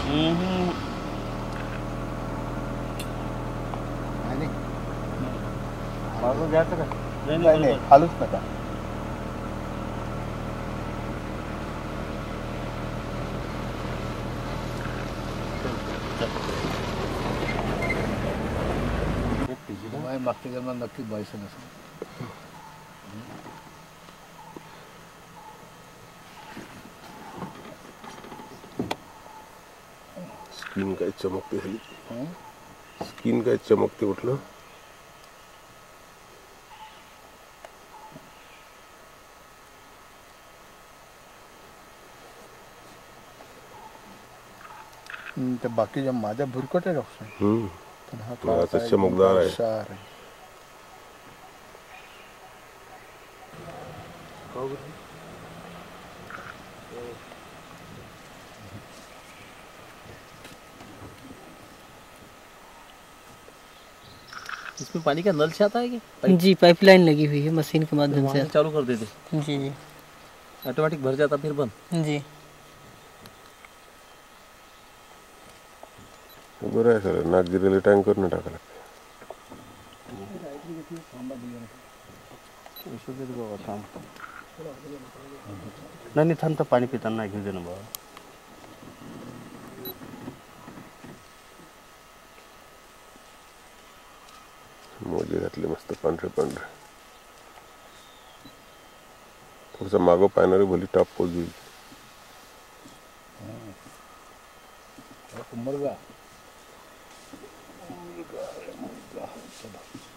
मागून घ्यायचं का? नाही हालूच नका. मागच्या जन्मात नक्की बायसन असेल. स्किन काय चमकते हल्ली. स्किन काय चमकते म्हटलं. त्या बाकीच्या माझ्या भुरकट आहे डॉक्टर. पण हा थोडासा चमकदार आहे. इसमें पानी का नल से आता है क्या? जी पाइपलाइन लगी हुई है मशीन के माध्यम से चालू कर देते। जी जी ऑटोमेटिक भर जाता फिर बंद। जी बरं आहे सर. नागजिरेला टँकर न टाकायला. नाही थांब तर पाणी पिताना घेऊ दे ना बाबा. मोजे घातले मस्त पांढरे पांढरे. थोडस मागं पाहणारी भली टॉप पोज होईल. मुलगा